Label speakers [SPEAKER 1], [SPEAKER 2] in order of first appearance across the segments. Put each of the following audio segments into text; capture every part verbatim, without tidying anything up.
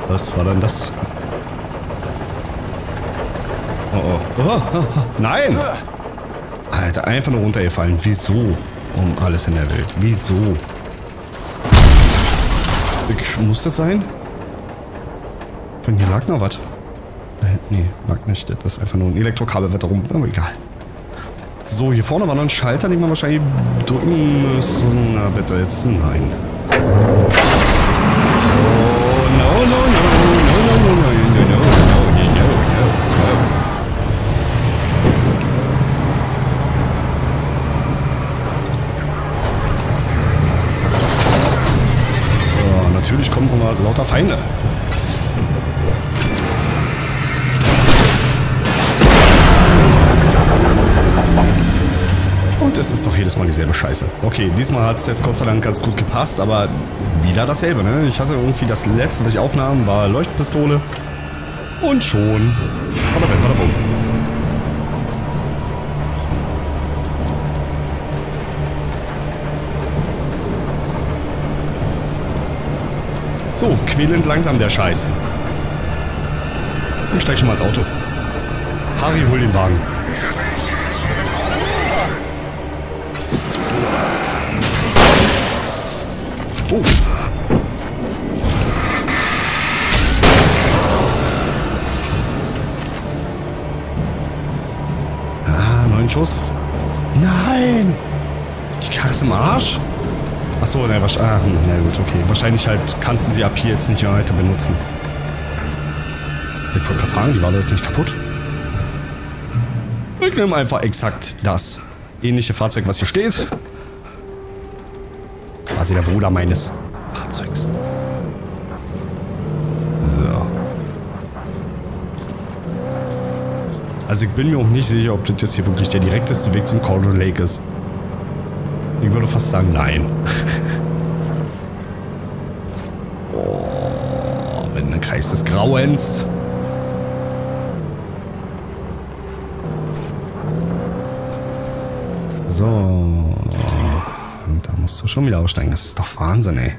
[SPEAKER 1] Was war denn das? Oh oh. Oh, oh, oh. Nein! Alter, einfach nur runtergefallen. Wieso? Um alles in der Welt. Wieso? Muss das sein? Von hier lag noch was. Nee, lag nicht. Das ist einfach nur ein Elektrokabel, wird da rum. Aber egal. So, hier vorne war noch ein Schalter, den wir wahrscheinlich drücken müssen. Na bitte jetzt. Nein. Oh, no, no, no, no, no, no, no, no, no, no, no, no. Oh, natürlich kommen immer lauter Feinde. Und es ist doch jedes Mal dieselbe Scheiße. Okay, diesmal hat es jetzt Gott sei Dank ganz gut gepasst, aber wieder dasselbe, ne? Ich hatte irgendwie das letzte, was ich aufnahm, war Leuchtpistole. Und schon. Aber dann war der Bumm. So, quälend langsam der Scheiß. Ich steig schon mal ins Auto. Harry, hol den Wagen. Oh. Ah, neuen Schuss. Nein! Die Karre ist im Arsch? Achso, ne, wahrscheinlich. Ah, hm, na gut, okay. Wahrscheinlich halt kannst du sie ab hier jetzt nicht mehr weiter benutzen. Ich wollte gerade sagen, die war doch jetzt nicht kaputt. Ich nehme einfach exakt das ähnliche Fahrzeug, was hier steht. Quasi der Bruder meines Fahrzeugs. So. Also ich bin mir auch nicht sicher, ob das jetzt hier wirklich der direkteste Weg zum Cauldron Lake ist. Ich würde fast sagen, nein. Oh, wenn der Kreis des Grauens. So. Und da musst du schon wieder aussteigen. Das ist doch Wahnsinn, ey.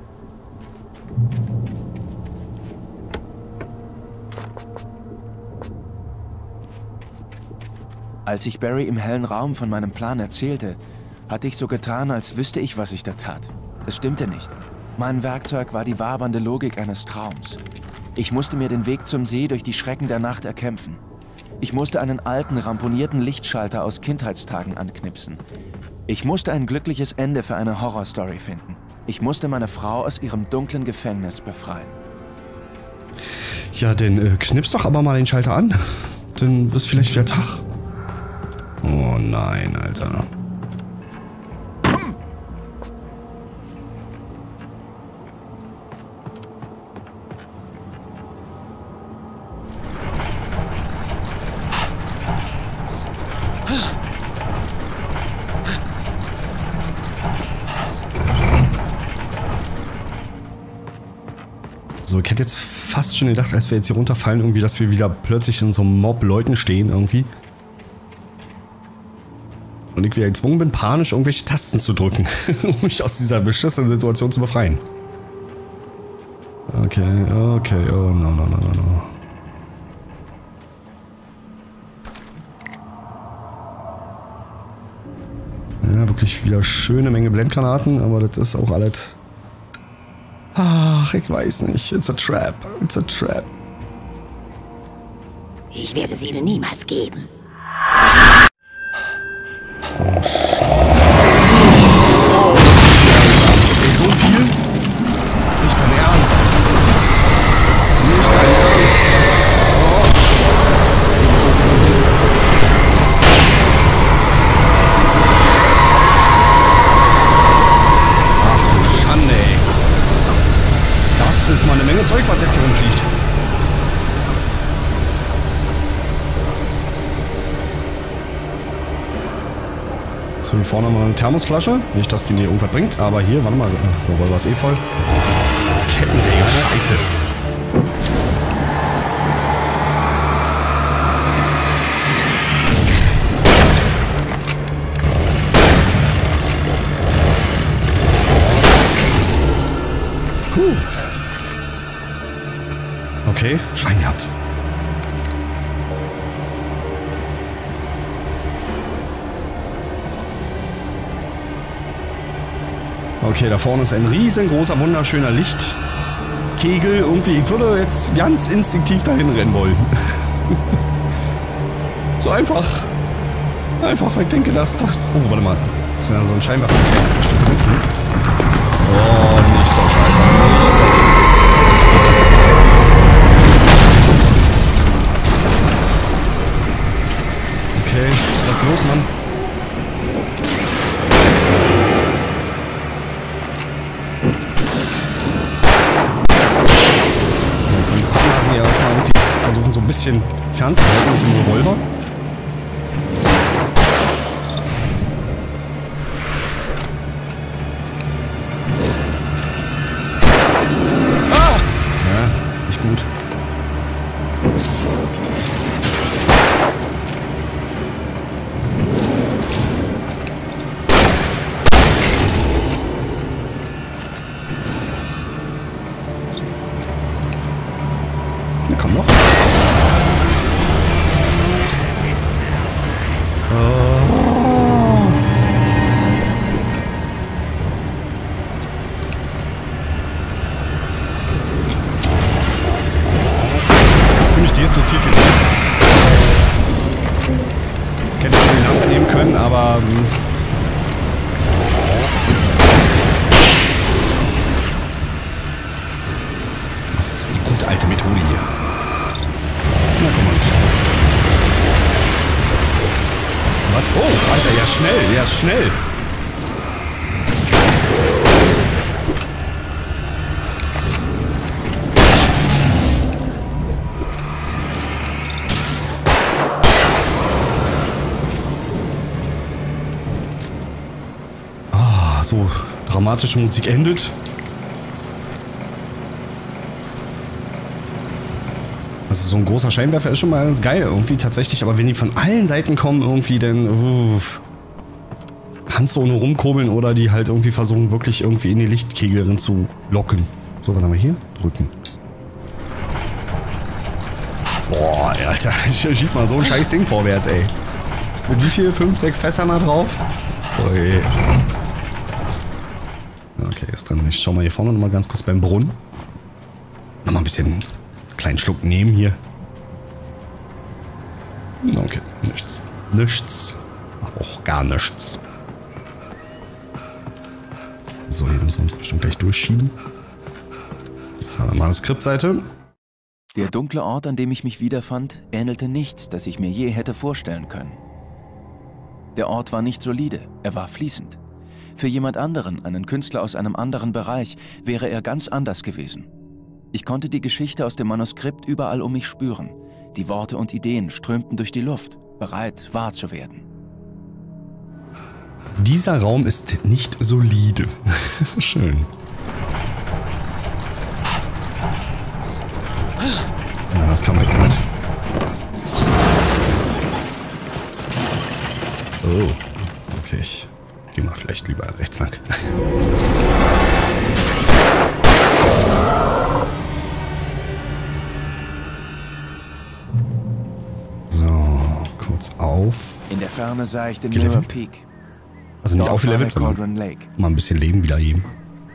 [SPEAKER 2] Als ich Barry im hellen Raum von meinem Plan erzählte, hatte ich so getan, als wüsste ich, was ich da tat. Es stimmte nicht. Mein Werkzeug war die wabernde Logik eines Traums. Ich musste mir den Weg zum See durch die Schrecken der Nacht erkämpfen. Ich musste einen alten, ramponierten Lichtschalter aus Kindheitstagen anknipsen. Ich musste ein glückliches Ende für eine Horrorstory finden. Ich musste meine Frau aus ihrem dunklen Gefängnis befreien.
[SPEAKER 1] Ja, dann äh, knips doch aber mal den Schalter an. Dann ist vielleicht wieder Tag. Oh nein, Alter. So, ich hätte jetzt fast schon gedacht, als wir jetzt hier runterfallen, irgendwie, dass wir wieder plötzlich in so einem Mob Leuten stehen, irgendwie. Und ich wieder gezwungen bin, panisch irgendwelche Tasten zu drücken, um mich aus dieser beschissenen Situation zu befreien. Okay, okay, oh no, no, no, no, no. Ja, wirklich wieder schöne Menge Blendgranaten, aber das ist auch alles... Ach, ich weiß nicht. It's a trap. It's a trap.
[SPEAKER 3] Ich werde es ihnen niemals geben.
[SPEAKER 1] Oh, Scheiße. Ey, so viel? Nicht dein Ernst. Nicht dein Ernst. Oh. Ach du Schande, ey. Das ist mal eine Menge Zeug, was jetzt hier rumfliegt. So, hier vorne mal eine Thermosflasche. Nicht, dass die mir irgendwas bringt, aber hier, warte mal. Ach, Revolver ist eh voll. Kettensäge, scheiße. Puh. Okay, Schwein gehabt. Okay, da vorne ist ein riesengroßer, wunderschöner Lichtkegel. Irgendwie, ich würde jetzt ganz instinktiv dahin rennen wollen. So einfach. Einfach, weil ich denke, dass das... Oh, warte mal. Das ist ja so ein Scheinwerfer. Bestimmt benutzen. Oh, nicht doch, Alter. Nicht doch. Okay, was ist los, Mann? Jetzt mal die Partner hier erstmal irgendwie versuchen, so ein bisschen fernzuhalten mit dem Revolver. Ah! Ja, nicht gut. Komm noch. Oh. Ziemlich destruktiv wie das. Ich hätte jetzt die Lampe nehmen können, aber... Was ist die gute alte Methode hier? Na komm mal. Was? Oh, Alter, er ist schnell, er ist schnell. Ah, so dramatische Musik endet. Also so ein großer Scheinwerfer ist schon mal ganz geil irgendwie tatsächlich, aber wenn die von allen Seiten kommen irgendwie, dann uff, kannst du nur rumkurbeln oder die halt irgendwie versuchen wirklich irgendwie in die Lichtkegel drin zu locken. So, was haben wir hier? Drücken. Boah, Alter, ich schieb mal so ein scheiß Ding vorwärts, ey. Mit wie viel? Fünf, sechs Fässern da drauf? Ui. Okay, ist drin. Ich schau mal hier vorne nochmal ganz kurz beim Brunnen. Nochmal ein bisschen... Kleinen Schluck nehmen hier. Okay, nichts. Nichts. Auch gar nichts. So, hier müssen wir uns bestimmt gleich durchschieben. Jetzt haben wir mal eine Skriptseite.
[SPEAKER 2] Der dunkle Ort, an dem ich mich wiederfand, ähnelte nichts, das ich mir je hätte vorstellen können. Der Ort war nicht solide, er war fließend. Für jemand anderen, einen Künstler aus einem anderen Bereich, wäre er ganz anders gewesen. Ich konnte die Geschichte aus dem Manuskript überall um mich spüren. Die Worte und Ideen strömten durch die Luft, bereit, wahr zu werden.
[SPEAKER 1] Dieser Raum ist nicht solide. Schön. Na, das kam weg damit. Oh, okay, ich geh mal vielleicht lieber rechts lang. Kurz auf.
[SPEAKER 2] In der Ferne sah ich den
[SPEAKER 1] Gelevelt.
[SPEAKER 2] Mirror Peak.
[SPEAKER 1] Also nicht aufgelevelt, sondern
[SPEAKER 2] Cauldron Lake.
[SPEAKER 1] mal ein bisschen Leben wieder geben.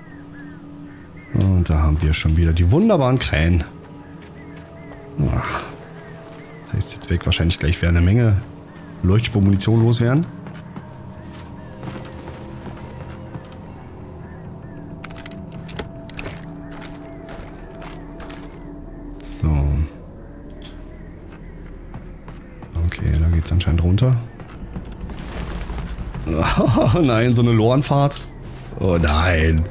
[SPEAKER 1] Und da haben wir schon wieder die wunderbaren Krähen. Ach. Das heißt, jetzt weg wahrscheinlich gleich wieder eine Menge Leuchtspurmunition loswerden. So. Okay, da geht's anscheinend runter. Oh nein, so eine Lorenfahrt. Oh nein.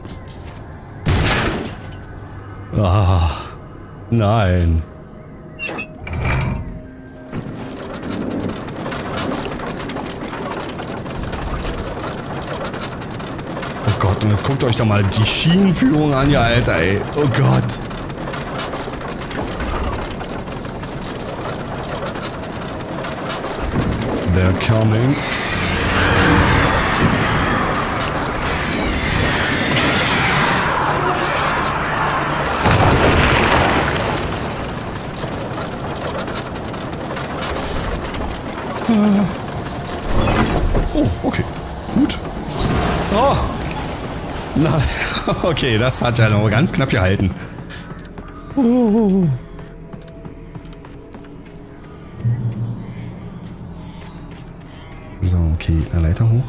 [SPEAKER 1] Ah, nein. Oh Gott, und jetzt guckt euch doch mal die Schienenführung an, ja Alter, ey. Oh Gott. They're coming. Okay, das hat ja noch ganz knapp gehalten. Oh. So, okay, eine Leiter hoch.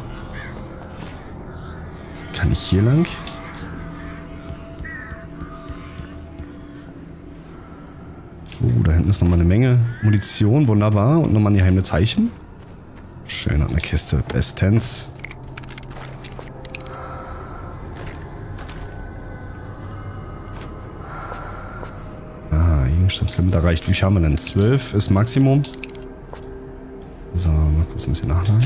[SPEAKER 1] Kann ich hier lang? Oh, da hinten ist nochmal eine Menge Munition, wunderbar. Und nochmal ein geheimes Zeichen. Schön, und eine Kiste. Bestens. Ah, Gegenstandslimit erreicht. Wie viel haben wir denn? zwölf ist Maximum. So, mal kurz ein bisschen nachladen.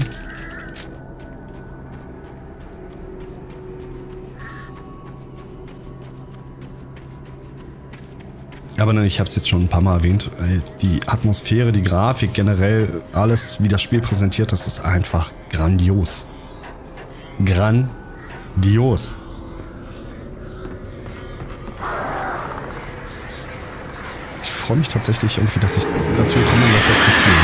[SPEAKER 1] Aber ne, ich habe es jetzt schon ein paar Mal erwähnt, die Atmosphäre, die Grafik, generell alles, wie das Spiel präsentiert, das ist einfach grandios. Grandios. Ich freue mich tatsächlich irgendwie, dass ich dazu gekommen bin, das jetzt zu spielen.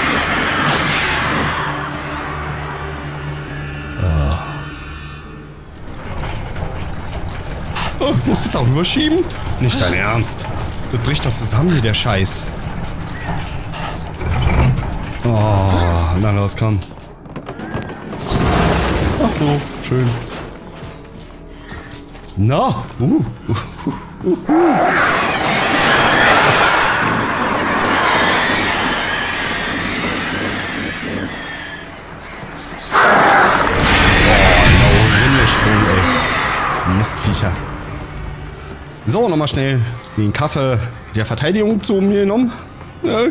[SPEAKER 1] Oh. Oh, musst du darüber schieben? Nicht dein Ernst. Das bricht doch zusammen hier, der Scheiß. Oh, na los, komm. Ach so, schön. Na, uh, uh, uh, uh, uh. Mistviecher. So, nochmal schnell den Kaffee der Verteidigung zu mir genommen. Ja.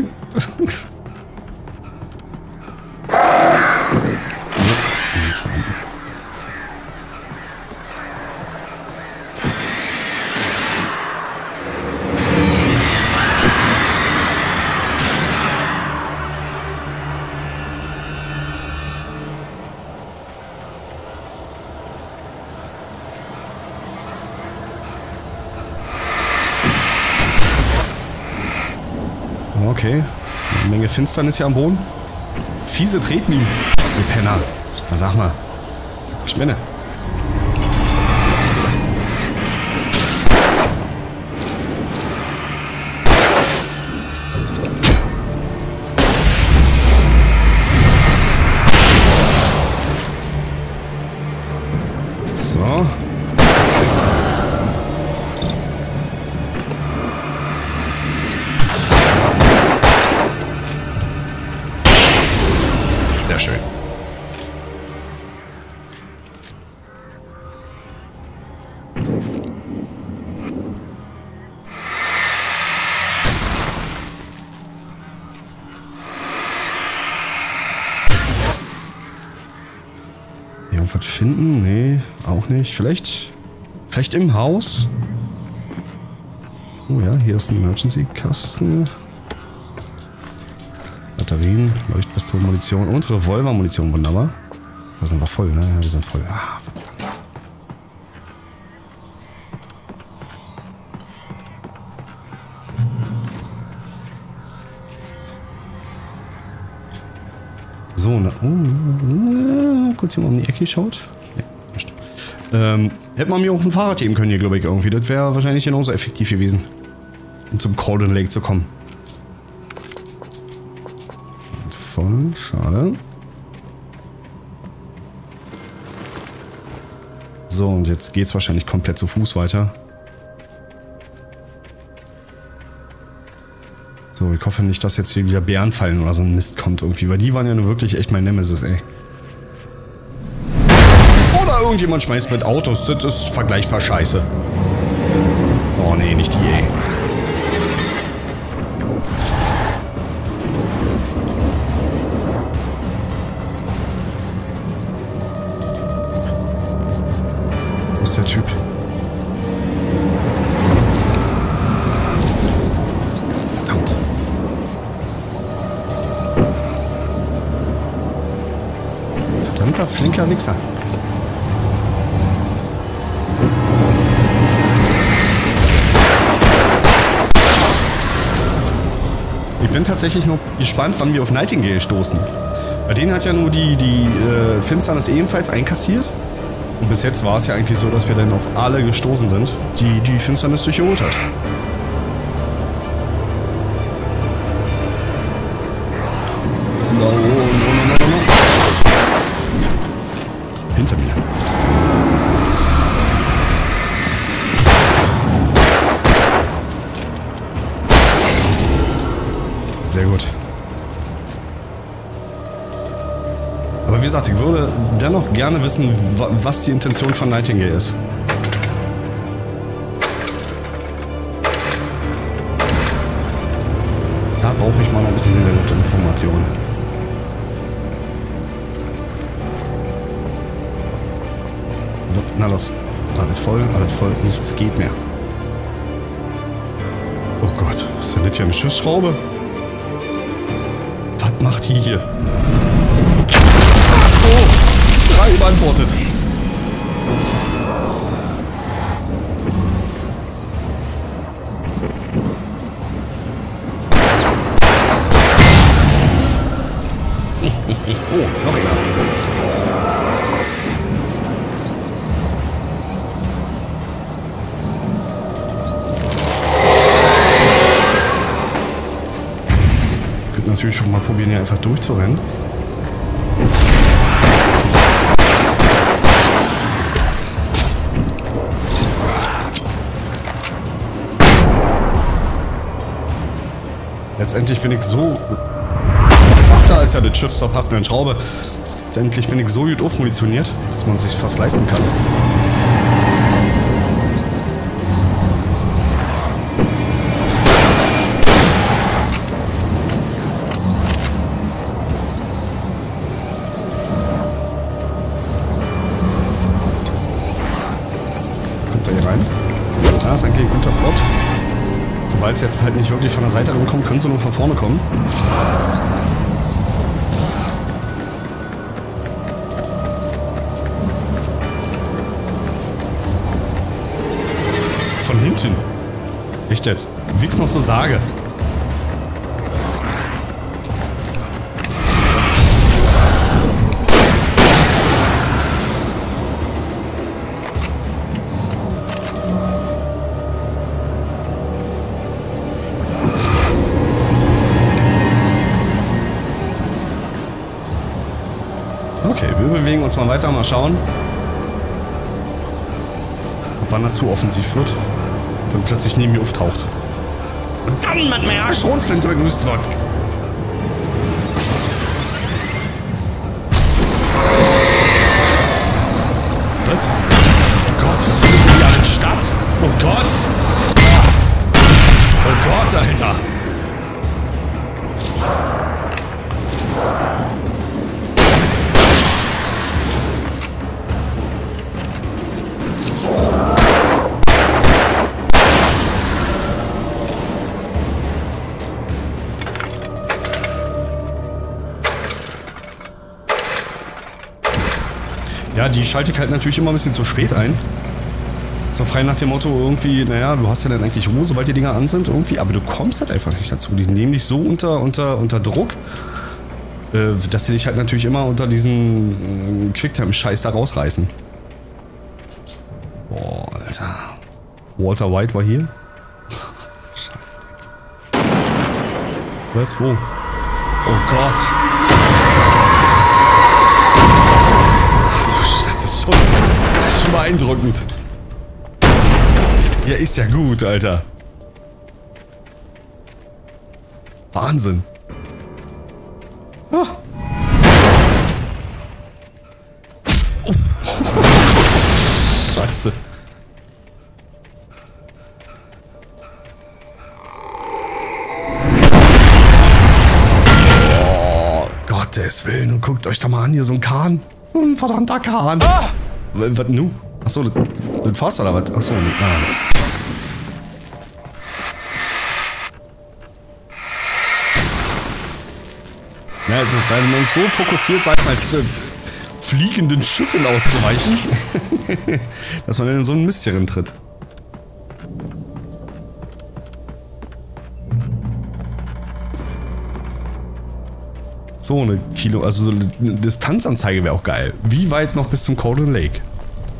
[SPEAKER 1] Okay, eine Menge Finsternis hier am Boden. Fiese Tretminen, ihr Penner. Na sag mal, Spinne. So. Sehr schön. Irgendwas finden? Nee, auch nicht. Vielleicht, vielleicht im Haus? Oh ja, hier ist ein Emergency-Kasten. Batterien, Leuchtpistolen, Munition und Revolver-Munition, wunderbar. Da sind wir voll, ne? Ja, wir sind voll. Ah, verdammt. So, ne? Oh, kurz hier mal um die Ecke geschaut. Nee, nicht. Ähm, hätte man mir auch ein Fahrrad geben können hier, glaube ich, irgendwie. Das wäre wahrscheinlich genauso effektiv gewesen, um zum Cauldron Lake zu kommen. Voll, schade. So, und jetzt geht's wahrscheinlich komplett zu Fuß weiter. So, ich hoffe nicht, dass jetzt hier wieder Bären fallen oder so ein Mist kommt irgendwie, weil die waren ja nur wirklich echt mein Nemesis, ey. Oder irgendjemand schmeißt mit Autos, das ist vergleichbar scheiße. Oh nee, nicht die, ey. Wo ist der Typ? Verdammt. Verdammter, flinker Wichser. Ich bin tatsächlich noch gespannt, wann wir auf Nightingale stoßen. Bei denen hat ja nur die, die äh, Finsternis ebenfalls einkassiert. Und bis jetzt war es ja eigentlich so, dass wir dann auf alle gestoßen sind, die die Finsternis sich geholt hat. No, no, no, no, no. Hinter mir. Sehr gut. Aber wie gesagt, ich würde dennoch gerne wissen, was die Intention von Nightingale ist. Da brauche ich mal noch ein bisschen Hintergrundinformation. So, na los. Alles voll, alles voll, nichts geht mehr. Oh Gott, ist denn das hier eine Schiffsschraube? Was macht die hier? Ach so! Frage beantwortet. Oh, noch einer. Ich könnte natürlich schon mal probieren, hier einfach durchzurennen. Letztendlich bin ich so... Ach, da ist ja das Schiff zur passenden Schraube. Letztendlich bin ich so gut aufmunitioniert, dass man sich fast leisten kann. Kommt da hier rein? Da ist eigentlich ein guter Spot. Sobald es jetzt halt nicht wirklich von der Seite rankommt, können sie nur von vorne kommen. Von hinten. Echt jetzt? Wie ich es noch so sage. Okay, wir bewegen uns mal weiter, mal schauen, ob wann er zu offensiv wird, dann plötzlich neben mir auftaucht. Und dann mit mehr Schrotflinte begrüßt wird. Was? Oh Gott, was findet hier alles statt? Oh Gott! Oh Gott, Alter! Ja, die schalte ich halt natürlich immer ein bisschen zu spät ein. So frei nach dem Motto irgendwie, naja, du hast ja dann eigentlich Ruhe, sobald die Dinger an sind irgendwie, aber du kommst halt einfach nicht dazu. Die nehmen dich so unter, unter, unter Druck, äh, dass sie dich halt natürlich immer unter diesen äh, Quicktime-Scheiß da rausreißen. Boah, Alter. Walter White war hier? Scheiße. Was, wo? Oh Gott. Das ist schon beeindruckend. Ja, ist ja gut, Alter. Wahnsinn. Ah. Oh. Scheiße. Oh, Gottes Willen. Und guckt euch doch mal an, hier so ein Kahn. So ein verdammter Kahn. Ah. Was nu? Achso, das, das Fass oder was? Achso, ah. Ja, also, wenn man uns so fokussiert, sagt man, als äh, fliegenden Schiffen auszuweichen, dass man dann in so einen Mist hier tritt. So eine Kilo, also so eine Distanzanzeige wäre auch geil. Wie weit noch bis zum Cauldron Lake?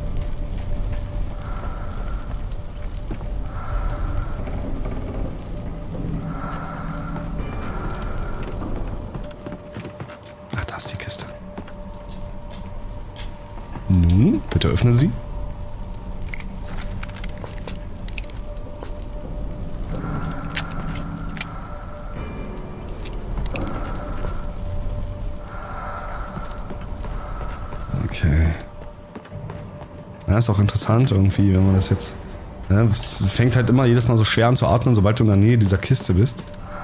[SPEAKER 1] öffne sie. Okay. Ja, ist auch interessant irgendwie, wenn man das jetzt... Ja, es fängt halt immer jedes Mal so schwer an zu atmen, sobald du in der Nähe dieser Kiste bist.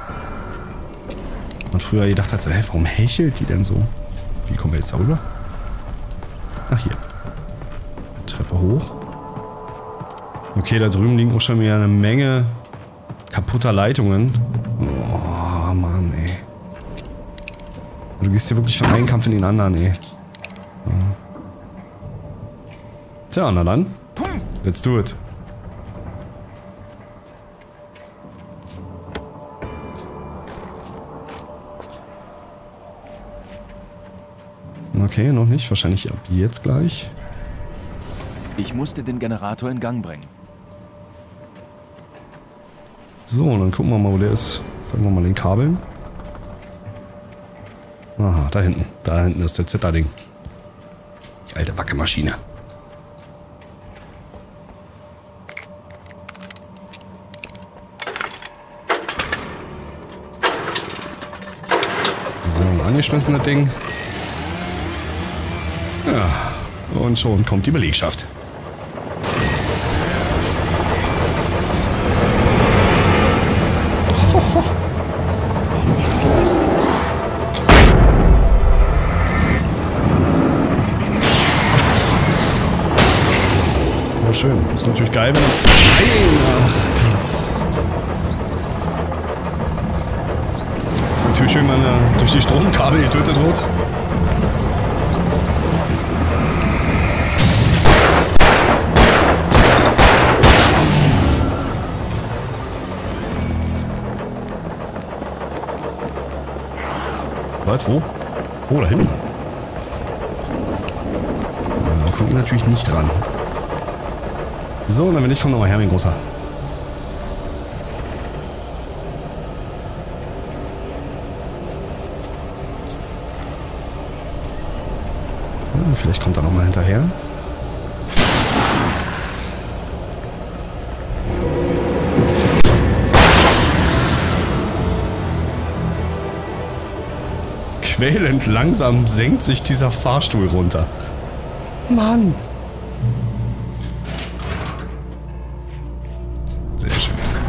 [SPEAKER 1] Und früher gedacht hat so, hey, warum hechelt die denn so? Wie kommen wir jetzt da rüber? Ach, hier. Treppe hoch. Okay, da drüben liegen auch schon wieder eine Menge kaputter Leitungen. Oh, Mann, ey. Du gehst hier wirklich von einem Kampf in den anderen, ey. Tja, na dann. Let's do it. Okay, noch nicht. Wahrscheinlich ab jetzt gleich.
[SPEAKER 2] Ich musste den Generator in Gang bringen.
[SPEAKER 1] So, dann gucken wir mal, wo der ist. Fangen wir mal den Kabeln. Aha, da hinten. Da hinten ist der Zitterding. Die alte Wackemaschine. So, angeschmissen das Ding. Ja, und schon kommt die Belegschaft. Ja, schön. Ist natürlich geil, wenn... Nein! Ach Gott. Ist natürlich schön, wenn er durch die Stromkabel getötet wird. Was? Wo? Oh, da hinten. Da kommt ich natürlich nicht dran. So, dann wenn ich, komm nochmal her, mein Großer. Ja, vielleicht kommt er nochmal hinterher. Quälend langsam senkt sich dieser Fahrstuhl runter. Mann! Sehr schön.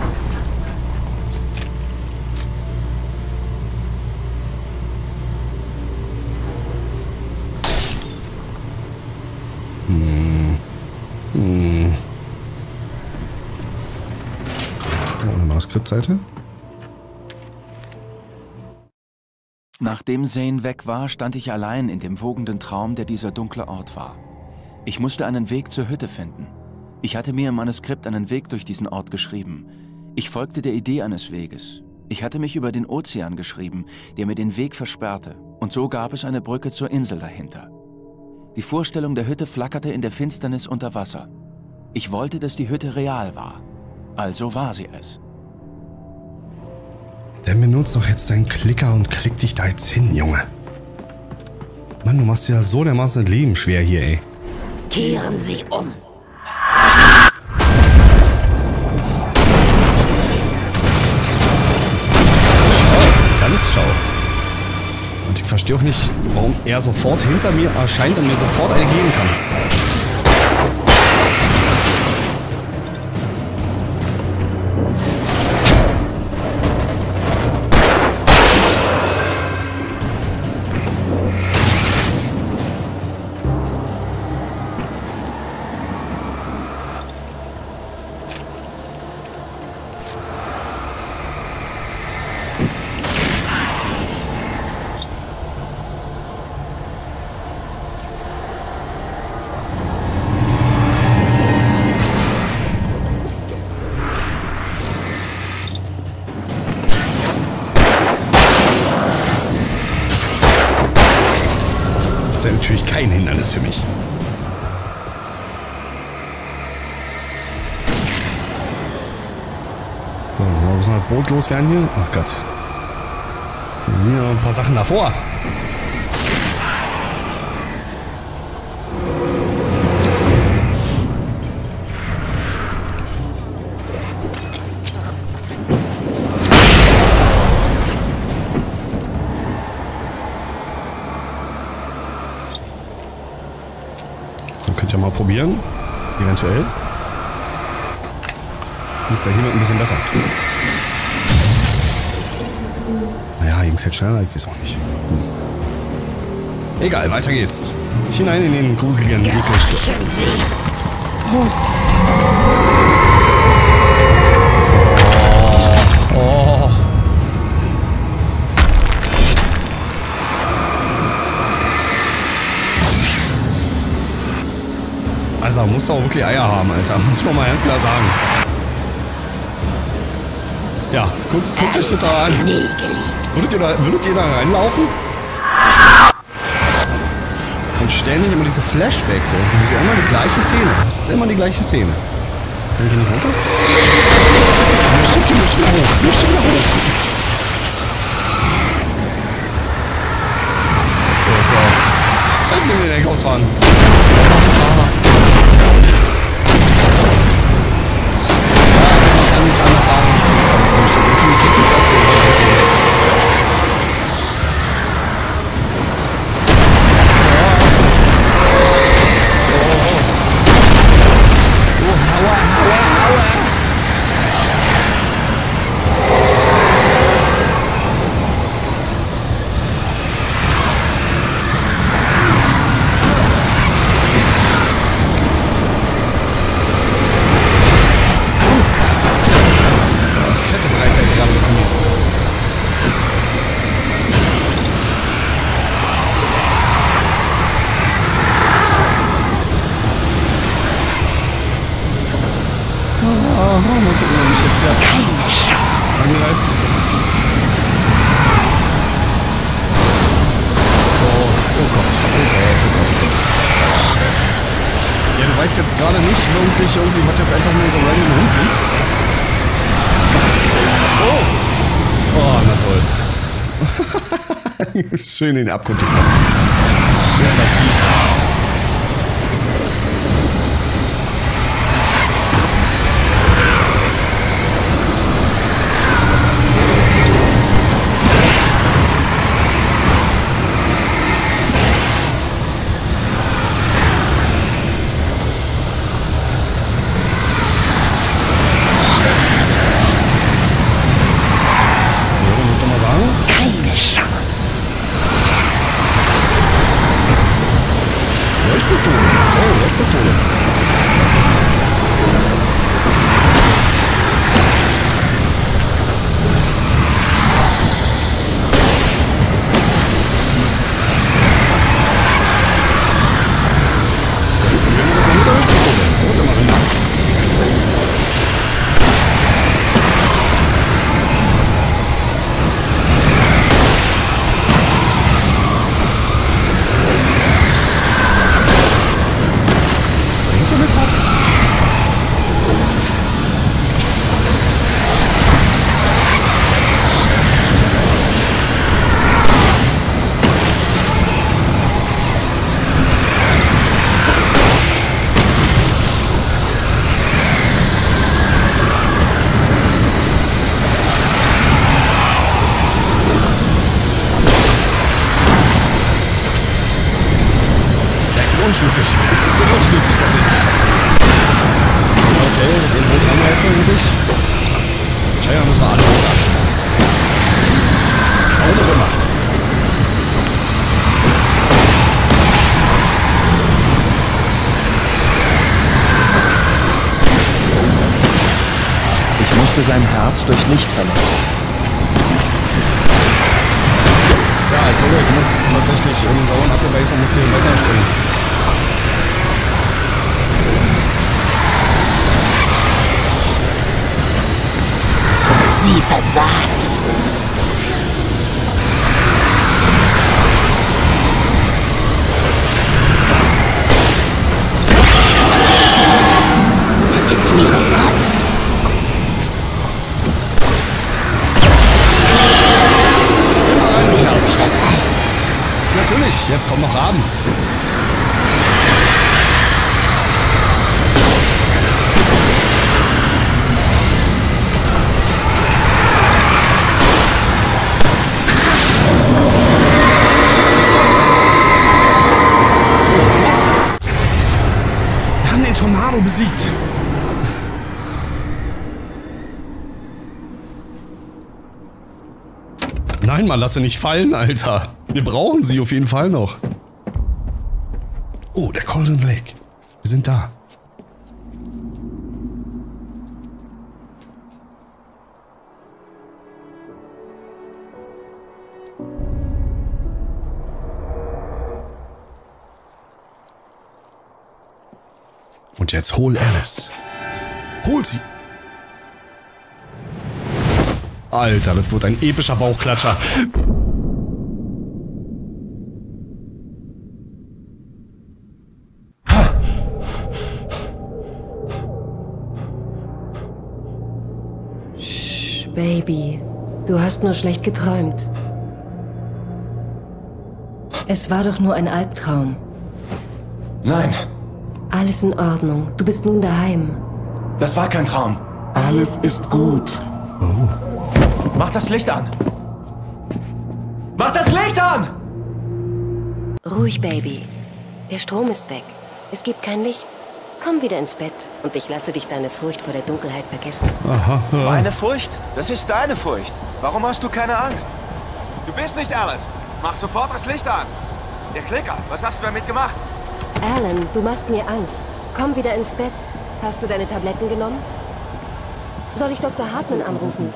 [SPEAKER 1] Hm. Hm. Oh, eine Manuskriptseite.
[SPEAKER 2] Nachdem Zane weg war, stand ich allein in dem wogenden Traum, der dieser dunkle Ort war. Ich musste einen Weg zur Hütte finden. Ich hatte mir im Manuskript einen Weg durch diesen Ort geschrieben. Ich folgte der Idee eines Weges. Ich hatte mich über den Ozean geschrieben, der mir den Weg versperrte. Und so gab es eine Brücke zur Insel dahinter. Die Vorstellung der Hütte flackerte in der Finsternis unter Wasser. Ich wollte, dass die Hütte real war. Also war sie es.
[SPEAKER 1] Dann benutzt doch jetzt deinen Klicker und klick dich da jetzt hin, Junge. Mann, du machst ja so dermaßen das Leben schwer hier, ey.
[SPEAKER 3] Kehren Sie um.
[SPEAKER 1] Schau, ganz schau. Und ich verstehe auch nicht, warum er sofort hinter mir erscheint und mir sofort eine geben kann. Das ist natürlich kein Hindernis für mich. So, wir müssen halt Boot loswerden hier. Ach Gott. So, hier noch ein paar Sachen davor. mal probieren. Eventuell. Geht's ja hiermit ein bisschen besser. Naja, ging's jetzt schneller? Ich weiß auch nicht. Hm. Egal, weiter geht's. Hinein in den gruseligen Wickelstoff. Was? Oh. Oh. Also, musst du auch wirklich Eier haben, Alter. Muss man mal ganz klar sagen. Ja, guck, guckt euch das da an. Würdet ihr da, würdet ihr da reinlaufen? Und ständig immer diese Flashbacks irgendwie. Das ist ja immer die gleiche Szene. Das ist immer die gleiche Szene. Kann ich hier nicht runter? Wir schicken, wir schicken hoch. Wir schicken hoch. Oh Gott. Dann nehmen wir den Eck ausfahren. Nicht anders sagen, das möchte definitiv nicht das Problem. Oh, Hauer, Hauer, Hauer. Ich weiß jetzt gerade nicht wirklich irgendwie, was jetzt einfach nur so random rumfliegt. Oh! Oh, na toll. Schön in den Abgrund gepackt. Ist das fies. Unschlüssig. Ich bin unschlüssig tatsächlich. Okay, den Boot haben wir jetzt eigentlich. Scheinbar müssen wir alle Boote abschießen. Ohne Römer.
[SPEAKER 2] Ich musste sein Herz durch Licht verletzen.
[SPEAKER 1] Tja, ich glaube, ich muss tatsächlich in den sauren Abgebase und muss hier weiterspringen.
[SPEAKER 3] Sie versagt. Es ist in ihrem Kopf. Bildet sich das ein?
[SPEAKER 1] Natürlich, jetzt kommen noch Raben. besiegt. Nein, Mann, lass sie nicht fallen, Alter. Wir brauchen sie auf jeden Fall noch. Oh, der Golden Lake. Wir sind da. Und jetzt hol Alice. Hol sie. Alter, das wird ein epischer Bauchklatscher.
[SPEAKER 4] Shh, Baby. Du hast nur schlecht geträumt. Es war doch nur ein Albtraum.
[SPEAKER 2] Nein,
[SPEAKER 4] Alles in Ordnung. Du bist nun daheim.
[SPEAKER 2] das war kein Traum.
[SPEAKER 3] Alles ist gut.
[SPEAKER 2] Mach das Licht an! Mach das Licht an!
[SPEAKER 4] Ruhig, Baby. Der Strom ist weg. Es gibt kein Licht. Komm wieder ins Bett und ich lasse dich deine Furcht vor der Dunkelheit vergessen.
[SPEAKER 1] Aha.
[SPEAKER 2] Meine Furcht? Das ist deine Furcht. Warum hast du keine Angst? Du bist nicht Alice. Mach sofort das Licht an. Der Klicker, was hast du damit gemacht?
[SPEAKER 4] Alan, du machst mir Angst. Komm wieder ins Bett. Hast du deine Tabletten genommen? Soll ich Doktor Hartman anrufen?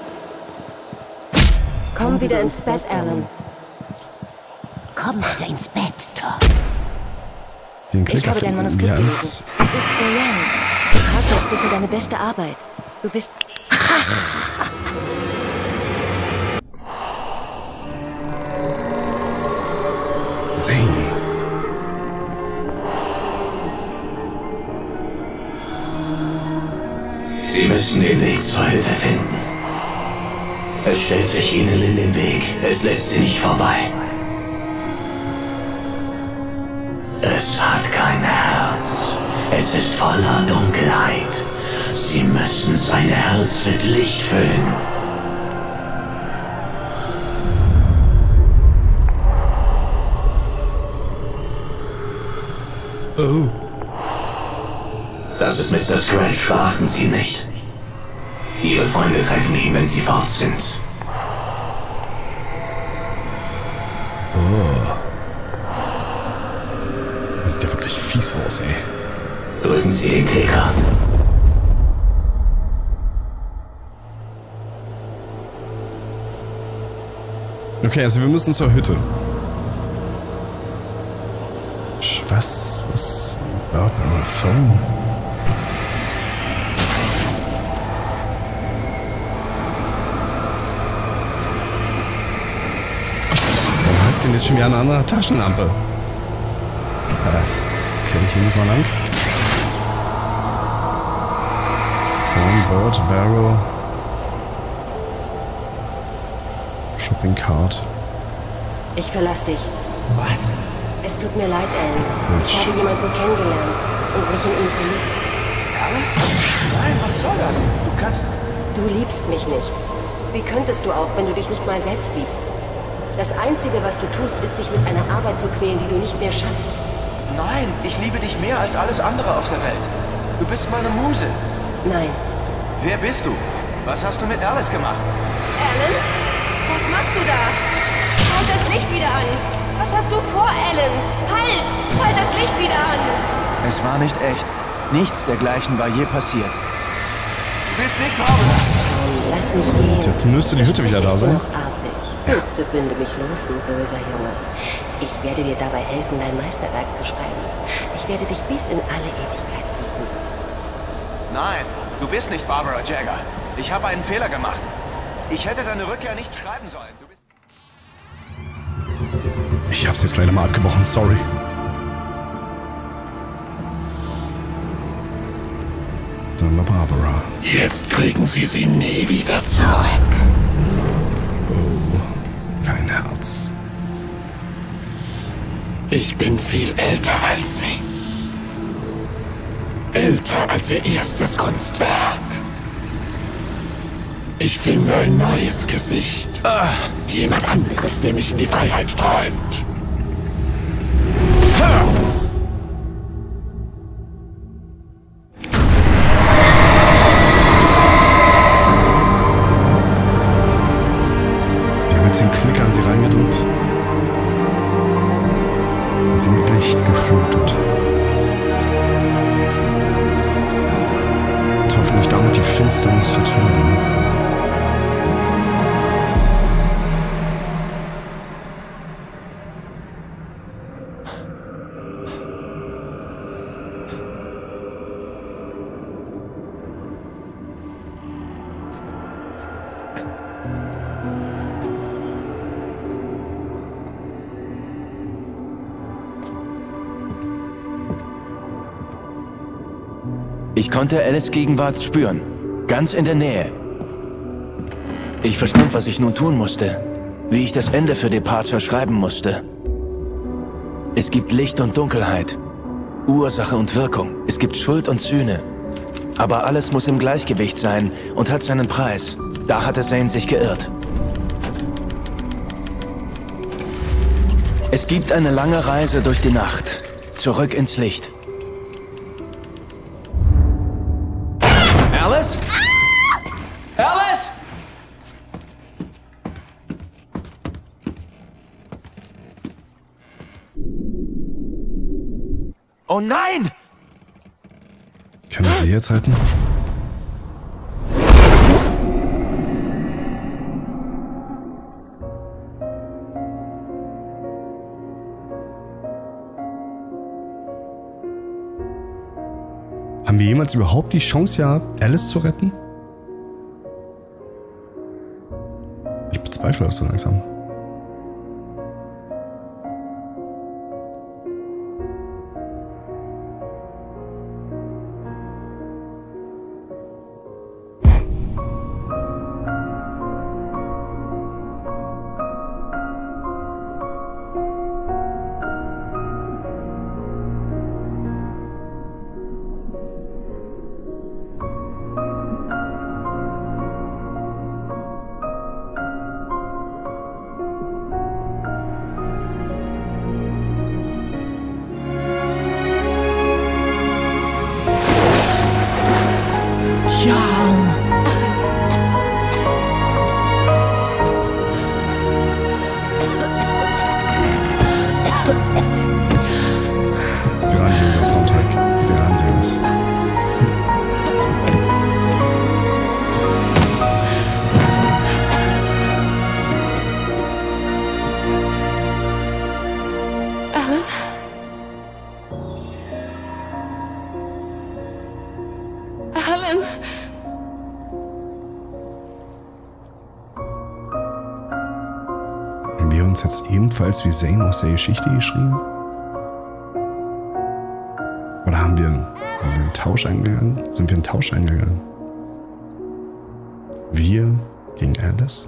[SPEAKER 4] Komm wieder ins Bett, Alan.
[SPEAKER 3] Komm wieder ins Bett, Tom.
[SPEAKER 1] Den
[SPEAKER 4] Ich
[SPEAKER 1] Klicker
[SPEAKER 4] habe dein
[SPEAKER 1] finden.
[SPEAKER 4] Manuskript
[SPEAKER 1] Ja,
[SPEAKER 4] gelesen.
[SPEAKER 1] ist
[SPEAKER 4] Es ist brillant. Du hast es bisher deine beste Arbeit. Du bist...
[SPEAKER 1] Zane.
[SPEAKER 5] Sie müssen den Weg zur Hütte finden. Es stellt sich ihnen in den Weg. Es lässt sie nicht vorbei. Es hat kein Herz. Es ist voller Dunkelheit. Sie müssen sein Herz mit Licht füllen.
[SPEAKER 1] Oh.
[SPEAKER 5] Das ist Mister Scratch. Verachten Sie ihn nicht. Ihre Freunde treffen ihn, wenn sie fort sind.
[SPEAKER 1] Das sieht ja wirklich fies aus, ey.
[SPEAKER 5] Drücken Sie den Klicker.
[SPEAKER 1] Okay, also wir müssen zur Hütte. Sch- Was? Was? Barbara Phone? Warum hat denn jetzt schon wieder eine andere Taschenlampe? Path. Okay, hier müssen wir lang. Phone, Board, Barrel. Shopping Cart.
[SPEAKER 4] Ich verlasse dich.
[SPEAKER 2] Was?
[SPEAKER 4] Es tut mir leid, Alan. Ich habe jemanden kennengelernt und mich in ihn verliebt.
[SPEAKER 2] Alice? Nein, was soll das? Du kannst...
[SPEAKER 4] Du liebst mich nicht. Wie könntest du auch, wenn du dich nicht mal selbst liebst? Das Einzige, was du tust, ist, dich mit einer Arbeit zu quälen, die du nicht mehr schaffst.
[SPEAKER 2] Nein, ich liebe dich mehr als alles andere auf der Welt. Du bist meine Muse.
[SPEAKER 4] Nein.
[SPEAKER 2] Wer bist du? Was hast du mit Alice gemacht?
[SPEAKER 6] Alan? Was machst du da? Schalt das Licht wieder an. Was hast du vor, Alan? Halt! Schalt das Licht wieder an.
[SPEAKER 2] Es war nicht echt. Nichts dergleichen war je passiert. Du bist nicht Barbara.
[SPEAKER 4] Lass mich gehen.
[SPEAKER 1] Jetzt müsste die Hütte wieder da sein.
[SPEAKER 4] Noch artig. Bitte binde mich los, du böser Junge. Ich werde dir dabei helfen, dein Meisterwerk zu schreiben. Ich werde dich bis in alle Ewigkeit lieben.
[SPEAKER 2] Nein, du bist nicht Barbara Jagger. Ich habe einen Fehler gemacht. Ich hätte deine Rückkehr nicht schreiben sollen. Du bist...
[SPEAKER 1] Ich hab's jetzt leider mal abgebrochen, sorry. Sagen wir Barbara.
[SPEAKER 5] Jetzt kriegen Sie sie nie wieder zurück.
[SPEAKER 1] Oh, kein Herz.
[SPEAKER 5] Ich bin viel älter als Sie. Älter als Ihr erstes Kunstwerk. Ich finde ein neues Gesicht. Jemand anderes, der mich in die Freiheit träumt.
[SPEAKER 1] werden sie reingedrückt. Und sie mit Licht geflutet. Und hoffentlich damit die Finsternis vertrieben.
[SPEAKER 2] Ich konnte Alice Gegenwart spüren. Ganz in der Nähe. Ich verstand, was ich nun tun musste. Wie ich das Ende für Departure schreiben musste. Es gibt Licht und Dunkelheit. Ursache und Wirkung. Es gibt Schuld und Sühne. Aber alles muss im Gleichgewicht sein und hat seinen Preis. Da hatte Zane sich geirrt. Es gibt eine lange Reise durch die Nacht. Zurück ins Licht. Alice? Ah! Alice? Oh nein!
[SPEAKER 1] Können wir sie jetzt retten? Haben wir jemals überhaupt die Chance gehabt, Alice zu retten? Ich bezweifle das so langsam. Grandioser Soundtrack. Grandios.
[SPEAKER 6] Alan? Alan?
[SPEAKER 1] Haben wir uns jetzt ebenfalls wie Zane aus der Geschichte geschrieben? Oder haben wir, haben wir einen Tausch eingegangen? Sind wir einen Tausch eingegangen? Wir gegen Alice?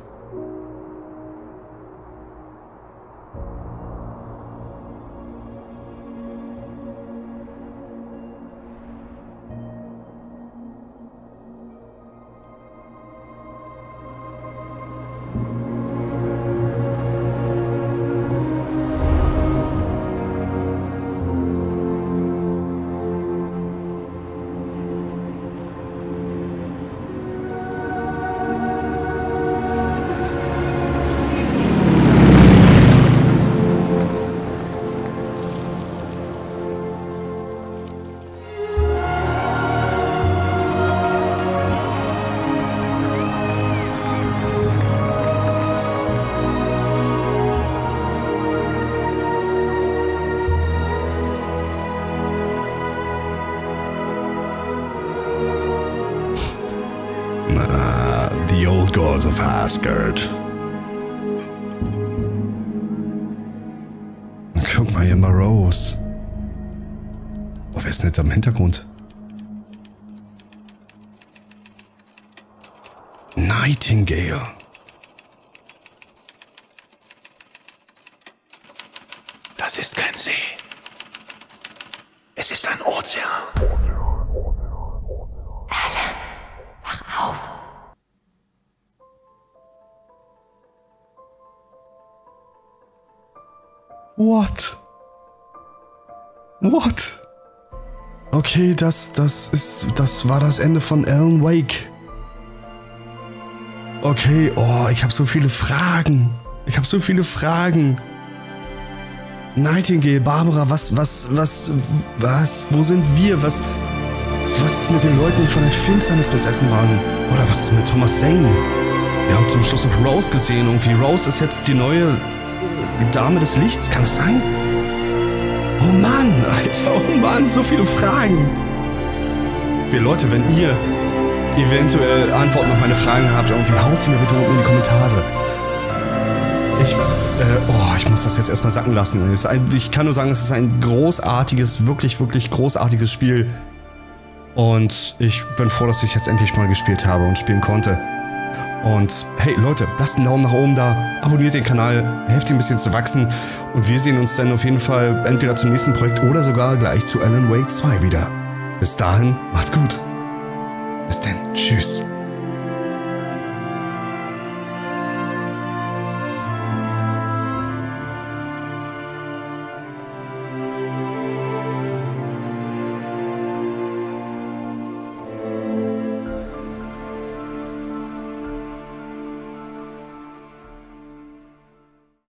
[SPEAKER 1] The old gods of Asgard. Guck mal hier mal Rose. Oh, wer ist denn jetzt am Hintergrund? Nightingale.
[SPEAKER 2] Das ist kein See. Es ist ein Ozean.
[SPEAKER 3] Alan, wach auf.
[SPEAKER 1] What? What? Okay, das, das ist, das war das Ende von Alan Wake. Okay, oh, ich habe so viele Fragen. Ich habe so viele Fragen. Nightingale, Barbara, was, was, was, was, wo sind wir? Was, was ist mit den Leuten, die von der Finsternis besessen waren? Oder was ist mit Thomas Zane? Wir haben zum Schluss noch Rose gesehen. Irgendwie Rose ist jetzt die neue Dame des Lichts. Kann es sein? Oh Mann, Alter, oh Mann, so viele Fragen. Wir Leute, wenn ihr eventuell Antworten auf meine Fragen habt, irgendwie haut sie mir bitte unten in die Kommentare. Ich, äh, oh, ich muss das jetzt erstmal sacken lassen. Ich kann nur sagen, es ist ein großartiges, wirklich, wirklich großartiges Spiel. Und ich bin froh, dass ich jetzt endlich mal gespielt habe und spielen konnte. Und hey Leute, lasst einen Daumen nach oben da, abonniert den Kanal, helft ihm ein bisschen zu wachsen. Und wir sehen uns dann auf jeden Fall entweder zum nächsten Projekt oder sogar gleich zu Alan Wake zwei wieder. Bis dahin, macht's gut. Bis dann, tschüss.